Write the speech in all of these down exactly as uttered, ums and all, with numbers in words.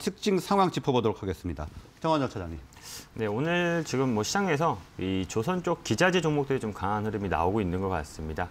특징 상황 짚어보도록 하겠습니다. 정원정 차장님. 네, 오늘 지금 뭐 시장에서 이 조선 쪽 기자재 종목들이 좀 강한 흐름이 나오고 있는 것 같습니다.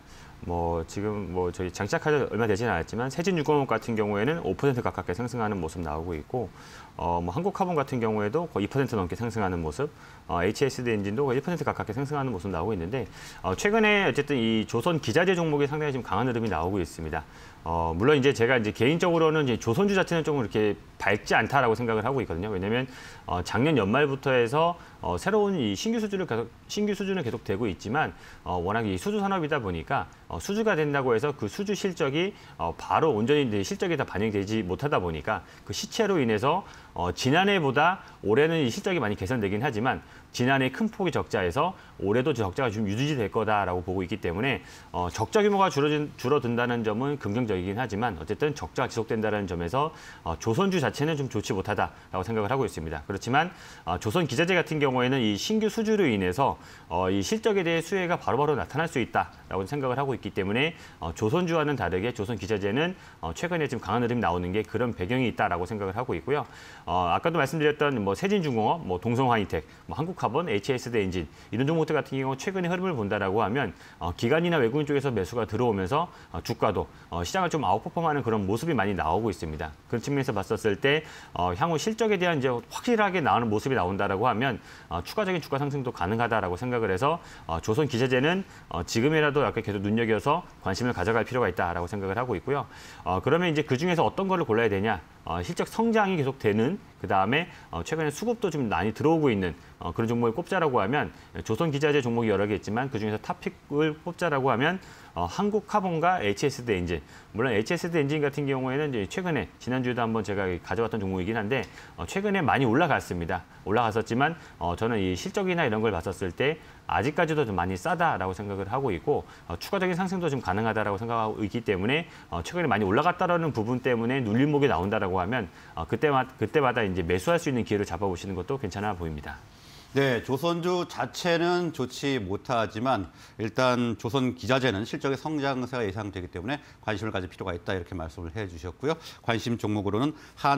뭐 지금 뭐 저희 장시작한 지 얼마 되지는 않았지만 세진유공업 같은 경우에는 오 퍼센트 가깝게 상승하는 모습 나오고 있고, 어 뭐 한국카본 같은 경우에도 거의 이 퍼센트 넘게 상승하는 모습, 어, 에이치에스디 엔진도 거의 일 퍼센트 가깝게 상승하는 모습 나오고 있는데, 어, 최근에 어쨌든 이 조선 기자재 종목이 상당히 좀 강한 흐름이 나오고 있습니다. 어, 물론 이제 제가 이제 개인적으로는 이제 조선주 자체는 조금 이렇게 밝지 않다라고 생각을 하고 있거든요. 왜냐하면 어, 작년 연말부터 해서 어, 새로운 이 신규 수주를 계속 신규 수주는 계속 되고 있지만 어, 워낙 이 수주 산업이다 보니까 어, 수주가 된다고 해서 그 수주 실적이 어, 바로 온전히 이제 실적이 다 반영되지 못하다 보니까 그 시체로 인해서 어, 지난해보다 올해는 이 실적이 많이 개선되긴 하지만 지난해 큰 폭의 적자에서 올해도 적자가 좀 유지될 거다라고 보고 있기 때문에 어, 적자 규모가 줄어든, 줄어든다는 점은 긍정적이긴 하지만 어쨌든 적자가 지속된다는 점에서 어, 조선주 자체는 좀 좋지 못하다라고 생각을 하고 있습니다. 그렇지만 어, 조선 기자재 같은 경우에는 이 신규 수주로 인해서 어, 이 실적에 대해 수혜가 바로바로 나타날 수 있다라고 생각을 하고 있기 때문에 어, 조선주와는 다르게 조선 기자재는 어, 최근에 좀 강한 흐름이 나오는 게 그런 배경이 있다라고 생각을 하고 있고요. 어, 아까도 말씀드렸던 뭐 세진중공업, 뭐 동성화이텍, 뭐 한국카본, 에이치에스디 엔진 이런 종목들 같은 경우 최근에 흐름을 본다라고 하면 어, 기관이나 외국인 쪽에서 매수가 들어오면서 어, 주가도 어, 시장을 좀 아웃퍼폼하는 그런 모습이 많이 나오고 있습니다. 그런 측면에서 봤었을 때 어, 향후 실적에 대한 이제 확실하게 나오는 모습이 나온다라고 하면 어, 추가적인 주가 상승도 가능하다라고 생각을 해서 어, 조선 기자재는 어, 지금이라도 약간 계속 눈여겨서 관심을 가져갈 필요가 있다라고 생각을 하고 있고요. 어, 그러면 이제 그 중에서 어떤 거를 골라야 되냐? 어, 실적 성장이 계속되는, 그 다음에 어, 최근에 수급도 좀 많이 들어오고 있는 어, 그런 종목을 꼽자라고 하면 조선 기자재 종목이 여러 개 있지만 그중에서 탑픽을 꼽자라고 하면 어, 한국카본과 에이치에스디 엔진. 물론 에이치에스디 엔진 같은 경우에는 이제 최근에 지난주에도 한번 제가 가져왔던 종목이긴 한데 어, 최근에 많이 올라갔습니다. 올라갔었지만 어, 저는 이 실적이나 이런 걸 봤었을 때 아직까지도 좀 많이 싸다라고 생각을 하고 있고 어, 추가적인 상승도 좀 가능하다라고 생각하고 있기 때문에 어, 최근에 많이 올라갔다라는 부분 때문에 눌림목이 나온다라고 하면 어, 그때마다 그때마다 이제 매수할 수 있는 기회를 잡아보시는 것도 괜찮아 보입니다. 네, 조선주 자체는 좋지 못하지만 일단 조선 기자재는 실적의 성장세가 예상되기 때문에 관심을 가질 필요가 있다 이렇게 말씀을 해주셨고요. 관심 종목으로는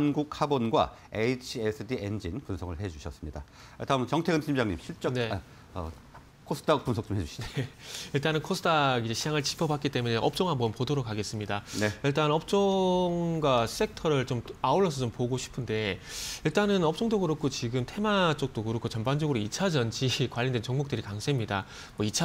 한국카본과 에이치에스디 엔진 분석을 해주셨습니다. 다음은 정태근 팀장님 실적 네. 아, 어, 코스닥 분석 좀 해주시죠. 네. 일단은 코스닥 이제 시장을 짚어봤기 때문에 업종 한번 보도록 하겠습니다. 네. 일단 업종과 섹터를 좀 아울러서 좀 보고 싶은데 일단은 업종도 그렇고 지금 테마 쪽도 그렇고 전반적으로 이 차 전지 관련된 종목들이 강세입니다. 뭐 이 차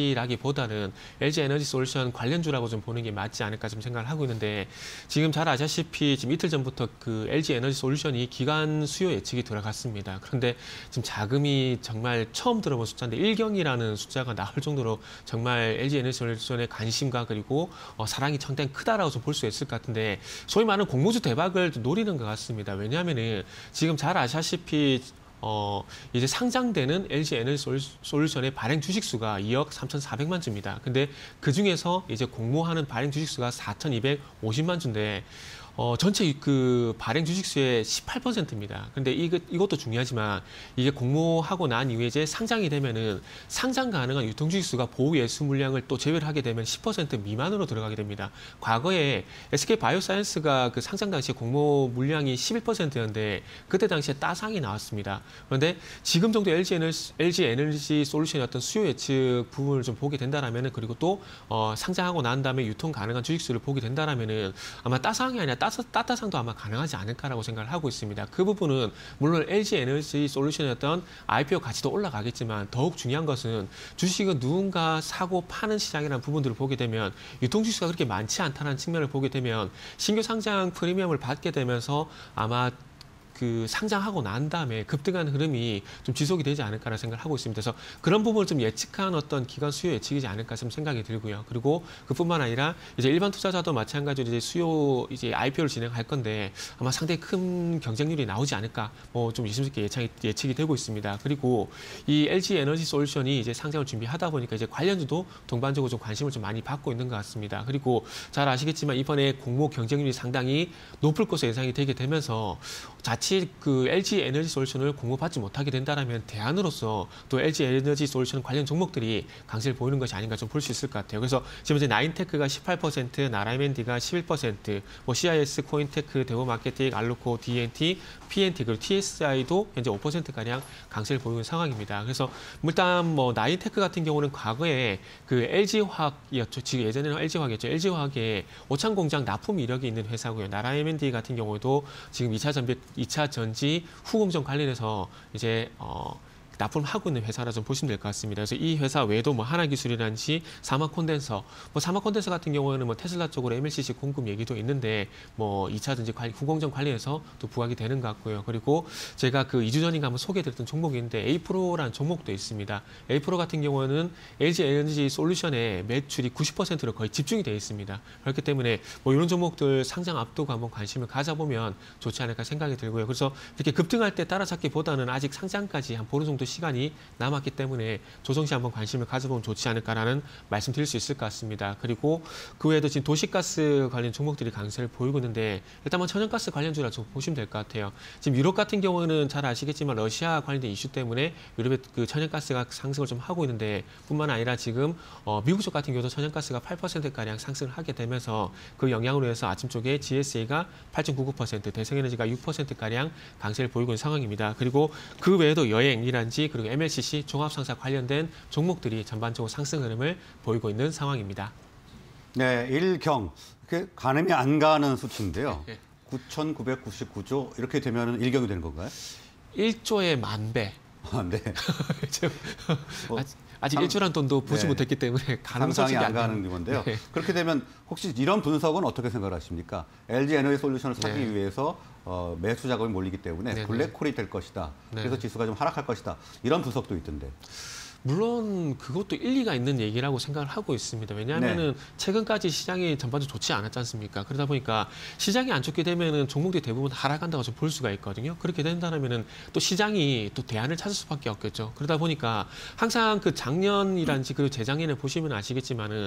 전지라기보다는 엘지에너지솔루션 관련주라고 좀 보는 게 맞지 않을까 좀 생각을 하고 있는데 지금 잘 아시다시피 지금 이틀 전부터 그 엘지에너지솔루션이 기관 수요 예측이 들어갔습니다. 그런데 지금 자금이 정말 처음 들어본 숫자인데 일경이라는 숫자가 나올 정도로 정말 엘지에너지솔루션의 관심과 그리고 어, 사랑이 상당히 크다라고 좀 볼 수 있을 것 같은데 소위 말하는 공모주 대박을 노리는 것 같습니다. 왜냐하면은 지금 잘 아시다시피 어, 이제 상장되는 엘지에너지솔루션의 발행 주식수가 이억 삼천사백만 주입니다. 근데 그 중에서 이제 공모하는 발행 주식수가 사천이백오십만 주인데 어, 전체 그 발행 주식수의 십팔 퍼센트입니다. 근데 이거, 이것도 중요하지만 이게 공모하고 난 이후에 이제 상장이 되면은 상장 가능한 유통 주식수가 보유 예수 물량을 또 제외를 하게 되면 십 퍼센트 미만으로 들어가게 됩니다. 과거에 에스케이바이오사이언스가 그 상장 당시에 공모 물량이 십일 퍼센트였는데 그때 당시에 따상이 나왔습니다. 그런데 지금 정도 엘지에너지, 엘지에너지솔루션의 어떤 수요 예측 부분을 좀 보게 된다라면은 그리고 또 어, 상장하고 난 다음에 유통 가능한 주식수를 보게 된다라면은 아마 따상이 아니라 따따상도 아마 가능하지 않을까라고 생각을 하고 있습니다. 그 부분은 물론 엘지에너지솔루션의 어떤 아이피오 가치도 올라가겠지만 더욱 중요한 것은 주식은 누군가 사고 파는 시장이라는 부분들을 보게 되면 유통주식수가 그렇게 많지 않다는 측면을 보게 되면 신규 상장 프리미엄을 받게 되면서 아마 그 상장하고 난 다음에 급등한 흐름이 좀 지속이 되지 않을까라는 생각을 하고 있습니다. 그래서 그런 부분을 좀 예측한 어떤 기관 수요 예측이지 않을까 좀 생각이 들고요. 그리고 그뿐만 아니라 이제 일반 투자자도 마찬가지로 이제 수요 이제 아이피오를 진행할 건데 아마 상당히 큰 경쟁률이 나오지 않을까 뭐 좀 조심스럽게 예측이, 예측이 되고 있습니다. 그리고 이 엘지에너지솔루션이 이제 상장을 준비하다 보니까 이제 관련주도 동반적으로 좀 관심을 좀 많이 받고 있는 것 같습니다. 그리고 잘 아시겠지만 이번에 공모 경쟁률이 상당히 높을 것으로 예상이 되게 되면서 자칫 다시 그 엘지 에너지 솔루션을 공급받지 못하게 된다면 대안으로서 또 엘지 에너지 솔루션 관련 종목들이 강세를 보이는 것이 아닌가 좀 볼 수 있을 것 같아요. 그래서 지금 이제 나인테크가 십팔 퍼센트, 나라엠엔디가 십일 퍼센트, 뭐 씨아이에스, 코인테크, 대우마케팅, 알루코, 디엔티, 피엔티 그리고 티에스아이도 현재 오 퍼센트 가량 강세를 보이는 상황입니다. 그래서 일단 뭐 나인테크 같은 경우는 과거에 그 엘지화학이었죠. 지금 예전에는 엘지화학이었죠. 엘지화학에 오창 공장 납품 이력이 있는 회사고요. 나라엠엔디 같은 경우도 지금 이 차 전비, 이 차 전지 후공정 관련해서 이제 어 납품을 하고 있는 회사라 좀 보시면 될 것 같습니다. 그래서 이 회사 외에도 뭐 하나기술이라든지 사마 콘덴서, 뭐 사마 콘덴서 같은 경우에는 뭐 테슬라 쪽으로 엠엘씨씨 공급 얘기도 있는데 뭐 이 차 전지 관리, 후공정 관리해서 또 부각이 되는 것 같고요. 그리고 제가 그 이 주 전인가 한번 소개해드렸던 종목이 있는데 에이프로라는 종목도 있습니다. 에이프로 같은 경우는 엘지 에너지 솔루션의 매출이 구십 퍼센트로 거의 집중이 되어 있습니다. 그렇기 때문에 뭐 이런 종목들 상장 앞두고 한번 관심을 가져보면 좋지 않을까 생각이 들고요. 그래서 이렇게 급등할 때 따라잡기보다는 아직 상장까지 한 보름 정도 시간이 남았기 때문에 조정시 한번 관심을 가져보면 좋지 않을까라는 말씀드릴 수 있을 것 같습니다. 그리고 그 외에도 지금 도시가스 관련 종목들이 강세를 보이고 있는데 일단 뭐 천연가스 관련주라 좀 보시면 될 것 같아요. 지금 유럽 같은 경우는 잘 아시겠지만 러시아 관련된 이슈 때문에 유럽의 그 천연가스가 상승을 좀 하고 있는데 뿐만 아니라 지금 어 미국 쪽 같은 경우도 천연가스가 팔 퍼센트 가량 상승을 하게 되면서 그 영향으로 해서 아침 쪽에 지에스에이가 팔 점 구구 퍼센트, 대성에너지가 육 퍼센트 가량 강세를 보이고 있는 상황입니다. 그리고 그 외에도 여행이란지 그리고 엠엘씨씨 종합상사 관련된 종목들이 전반적으로 상승 흐름을 보이고 있는 상황입니다. 네, 일경. 그 가늠이 안 가는 수치인데요. 네. 구천구백구십구 조 이렇게 되면 일경이 되는 건가요? 일 조의 만 배. 아, 네. 뭐, 아직, 아직 상, 일조란 돈도 보지 네. 못했기 때문에 상상이 안 가는 건데요. 네. 그렇게 되면 혹시 이런 분석은 어떻게 생각하십니까? 엘지 에너지 솔루션을 사기 네. 위해서 어, 매수 자금이 몰리기 때문에 네네. 블랙홀이 될 것이다. 네. 그래서 지수가 좀 하락할 것이다. 이런 분석도 있던데. 물론 그것도 일리가 있는 얘기라고 생각을 하고 있습니다. 왜냐하면은 네. 최근까지 시장이 전반적으로 좋지 않았지 않습니까? 그러다 보니까 시장이 안 좋게 되면은 종목들이 대부분 하락한다고 좀 볼 수가 있거든요. 그렇게 된다면은 또 시장이 또 대안을 찾을 수밖에 없겠죠. 그러다 보니까 항상 그 작년이란지 그리고 재작년에 보시면 아시겠지만은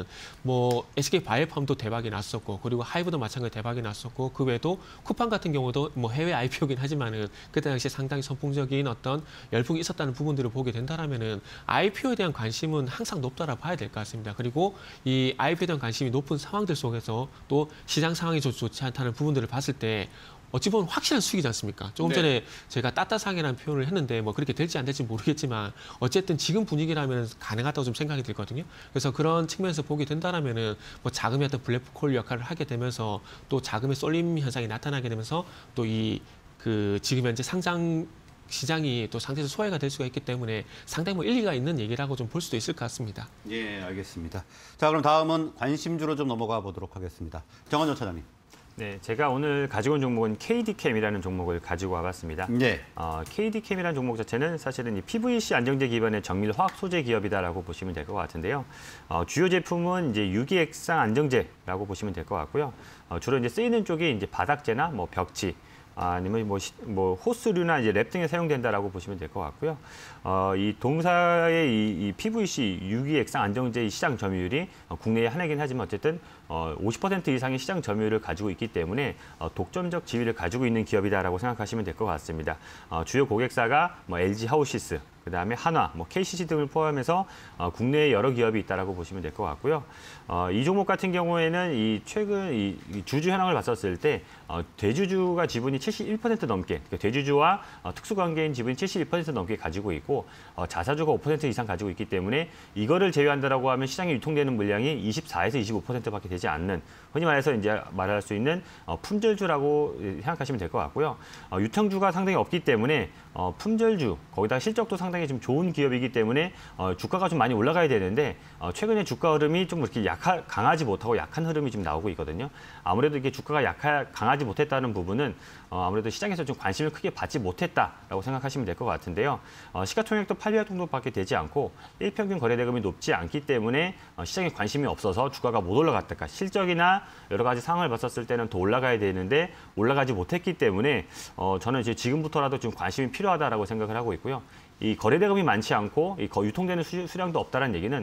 뭐 에스케이 바이오팜도 대박이 났었고 그리고 하이브도 마찬가지 대박이 났었고 그 외에도 쿠팡 같은 경우도 뭐 해외 아이피오긴 하지만은 그때 당시에 상당히 선풍적인 어떤 열풍이 있었다는 부분들을 보게 된다면은 아이피오에 대한 관심은 항상 높다라고 봐야 될 것 같습니다. 그리고 이 아이피오에 대한 관심이 높은 상황들 속에서 또 시장 상황이 좋, 좋지 않다는 부분들을 봤을 때 어찌 보면 확실한 수익이지 않습니까? 조금 네. 전에 제가 따따상이라는 표현을 했는데 뭐 그렇게 될지 안 될지 모르겠지만 어쨌든 지금 분위기라면 가능하다고 좀 생각이 들거든요. 그래서 그런 측면에서 보게 된다라면은 뭐 자금의 어떤 블랙홀 역할을 하게 되면서 또 자금의 쏠림 현상이 나타나게 되면서 또 이 그 지금 현재 상장 시장이 또 상대에서 소외가 될 수가 있기 때문에 상당히 뭐 일리가 있는 얘기라고 좀 볼 수도 있을 것 같습니다. 예, 알겠습니다. 자, 그럼 다음은 관심주로 좀 넘어가 보도록 하겠습니다. 정원조 차장님. 네, 제가 오늘 가지고 온 종목은 케이디캠이라는 종목을 가지고 와봤습니다. 네. 어, 케이디캠이라는 종목 자체는 사실은 이 피브이씨 안정제 기반의 정밀 화학 소재 기업이다라고 보시면 될 것 같은데요. 어, 주요 제품은 이제 유기액상 안정제라고 보시면 될 것 같고요. 어, 주로 이제 쓰이는 쪽이 이제 바닥재나 뭐 벽지. 아니면 뭐, 시, 뭐 호스류나 이제 랩 등에 사용된다라고 보시면 될 것 같고요. 어, 이 동사의 이, 이 피브이씨 유기액상 안정제의 시장 점유율이 어, 국내에 하나이긴 하지만 어쨌든 어, 오십 퍼센트 이상의 시장 점유율을 가지고 있기 때문에 어, 독점적 지위를 가지고 있는 기업이다라고 생각하시면 될 것 같습니다. 어, 주요 고객사가 뭐 엘지 하우시스, 그다음에 한화, 뭐 케이씨씨 등을 포함해서 어, 국내에 여러 기업이 있다라고 보시면 될 것 같고요. 어, 이 종목 같은 경우에는 이 최근 이, 이 주주 현황을 봤었을 때 어, 대주주가 지분이 칠십일 퍼센트 넘게, 그러니까 대주주와 어, 특수관계인 지분이 칠십일 퍼센트 넘게 가지고 있고 어, 자사주가 오 퍼센트 이상 가지고 있기 때문에 이거를 제외한다라고 하면 시장에 유통되는 물량이 이십사에서 이십오 퍼센트밖에 되지 않는, 흔히 말해서 이제 말할 수 있는 어, 품절주라고 생각하시면 될 것 같고요. 어, 유통주가 상당히 없기 때문에 어, 품절주, 거기다가 실적도 상당히 좀 좋은 기업이기 때문에 어, 주가가 좀 많이 올라가야 되는데 어, 최근에 주가 흐름이 좀 이렇게 약하, 강하지 못하고 약한 흐름이 좀 나오고 있거든요. 아무래도 이게 주가가 약하, 강하지 못했다는 부분은 어, 아무래도 시장에서 좀 관심을 크게 받지 못했다라고 생각하시면 될 것 같은데요. 어, 시가총액도 팔백억 정도밖에 되지 않고 일평균 거래대금이 높지 않기 때문에 어, 시장에 관심이 없어서 주가가 못 올라갔다. 그러니까 실적이나 여러 가지 상황을 봤었을 때는 더 올라가야 되는데 올라가지 못했기 때문에 어, 저는 이제 지금부터라도 좀 관심이 필요하다라고 생각을 하고 있고요. 이 거래대금이 많지 않고 이 유통되는 수, 수량도 없다는 얘기는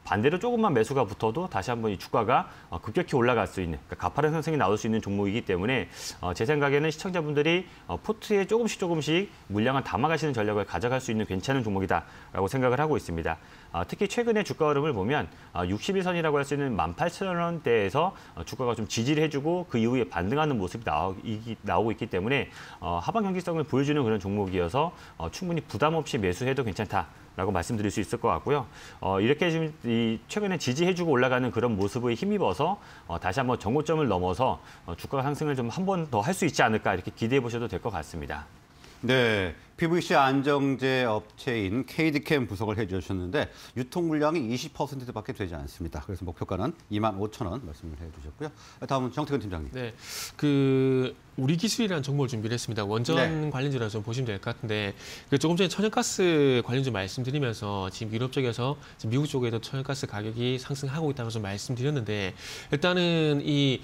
반대로 조금만 매수가 붙어도 다시 한번 이 주가가 어, 급격히 올라갈 수 있는, 그러니까 가파른 상승이 나올 수 있는 종목이기 때문에 어, 제 생각에는 시청자분들이 어, 포트에 조금씩 조금씩 물량을 담아가시는 전략을 가져갈 수 있는 괜찮은 종목이다라고 생각을 하고 있습니다. 어, 특히 최근에 주가 흐름을 보면 어, 육십 일 선이라고 할 수 있는 만 팔천 원대에서 어, 주가가 좀 지지를 해주고 그 이후에 반등하는 모습이 나오, 이, 나오고 있기 때문에 어, 하방 경직성을 보여주는 그런 종목이어서 어, 충분히 부담 없이 매수해도 괜찮다. 라고 말씀드릴 수 있을 것 같고요. 어, 이렇게 지금 이 최근에 지지해주고 올라가는 그런 모습에 힘입어서 어, 다시 한번 정고점을 넘어서 어, 주가 상승을 좀 한 번 더 할 수 있지 않을까 이렇게 기대해 보셔도 될 것 같습니다. 네, 피브이씨 안정제 업체인 케이디캠 분석을 해주셨는데 유통 물량이 이십 퍼센트밖에 되지 않습니다. 그래서 목표가는 이만 오천 원 말씀을 해주셨고요. 다음은 정태근 팀장님. 네, 그 우리 기술이라는 정보를 준비를 했습니다. 원전 네. 관련주라서 좀 보시면 될 것 같은데 그 조금 전에 천연가스 관련주 말씀드리면서 지금 유럽 쪽에서 지금 미국 쪽에도 천연가스 가격이 상승하고 있다고 좀 말씀드렸는데 일단은 이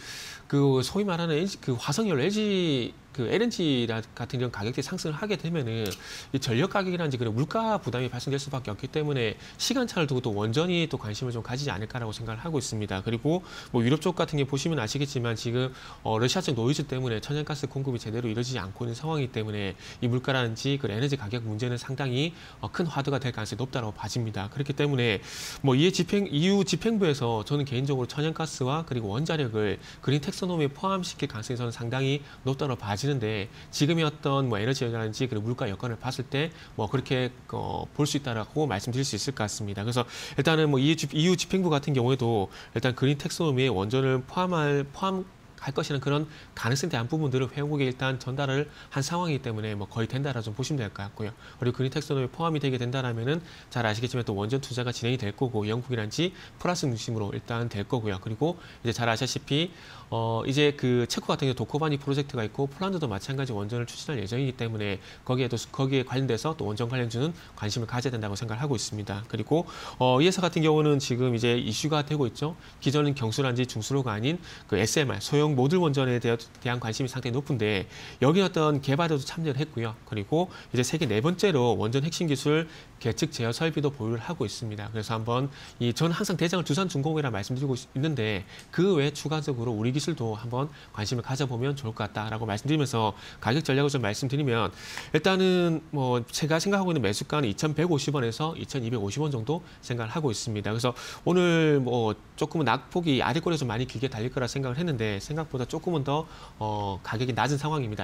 그 소위 말하는 엘지, 그 화석연료 엘지 그 엘엔지 같은 이런 가격들이 상승을 하게 되면은 이 전력 가격이라든지 그런 물가 부담이 발생될 수밖에 없기 때문에 시간차를 두고 또 원전이 또 관심을 좀 가지지 않을까라고 생각을 하고 있습니다. 그리고 뭐 유럽 쪽 같은 게 보시면 아시겠지만 지금 어, 러시아 쪽 노이즈 때문에 천연가스 공급이 제대로 이루어지지 않고 있는 상황이기 때문에 이 물가라든지 그 에너지 가격 문제는 상당히 어, 큰 화두가 될 가능성이 높다고 봐집니다. 그렇기 때문에 뭐 이에 집행 이후 집행부에서 저는 개인적으로 천연가스와 그리고 원자력을 그린 텍소노미에 포함시킬 가능성이 저는 상당히 높다고 봐집니다. 지는데 지금의 어떤 뭐 에너지라든지 그리고 물가 여건을 봤을 때 뭐 그렇게 어, 볼 수 있다라고 말씀드릴 수 있을 것 같습니다. 그래서 일단은 뭐 이유 집행부 같은 경우에도 일단 그린 텍소노미에 원전을 포함할 포함 할 것이라는 그런 가능성에 대한 부분들을 회원국에 일단 전달을 한 상황이기 때문에 뭐 거의 된다라 좀 보시면 될 것 같고요. 그리고 그린 텍소노미에 포함이 되게 된다라면은 잘 아시겠지만 또 원전 투자가 진행이 될 거고 영국이란지 플러스 중심으로 일단 될 거고요. 그리고 이제 잘 아시다시피 어 이제 그 체코 같은 경우 도코바니 프로젝트가 있고 폴란드도 마찬가지 원전을 추진할 예정이기 때문에 거기에도 거기에 관련돼서 또 원전 관련주는 관심을 가져야 된다고 생각을 하고 있습니다. 그리고 어 이 회사 같은 경우는 지금 이제 이슈가 되고 있죠. 기존은 경수란지 중수로가 아닌 그 에스엠알 소형 모듈 원전에 대한 관심이 상당히 높은데 여기 어떤 개발에도 참여를 했고요. 그리고 이제 세계 네 번째로 원전 핵심 기술 계측 제어 설비도 보유를 하고 있습니다. 그래서 한번 이 전 항상 대장을 두산중공업이라 말씀드리고 있는데 그 외에 추가적으로 우리 기술도 한번 관심을 가져보면 좋을 것 같다라고 말씀드리면서 가격 전략을 좀 말씀드리면 일단은 뭐 제가 생각하고 있는 매수가는 이천백오십 원에서 이천이백오십 원 정도 생각을 하고 있습니다. 그래서 오늘 뭐 조금은 낙폭이 아래권에서 많이 길게 달릴 거라 생각을 했는데 생각보다 조금은 더 어, 가격이 낮은 상황입니다.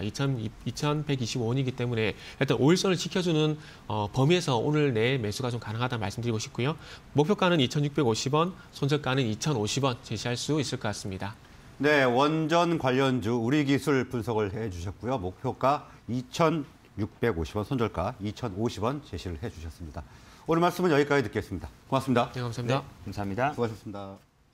이천백이십오 원이기 때문에 일단 오일선을 지켜주는 어, 범위에서 오늘 내에 매수가 좀 가능하다 말씀드리고 싶고요. 목표가는 이천육백오십 원, 손절가는 이천오십 원 제시할 수 있을 것 같습니다. 네, 원전 관련주 우리 기술 분석을 해주셨고요. 목표가 이천육백오십 원, 손절가 이천오십 원 제시를 해주셨습니다. 오늘 말씀은 여기까지 듣겠습니다. 고맙습니다. 네, 감사합니다. 네, 감사합니다. 수고하셨습니다.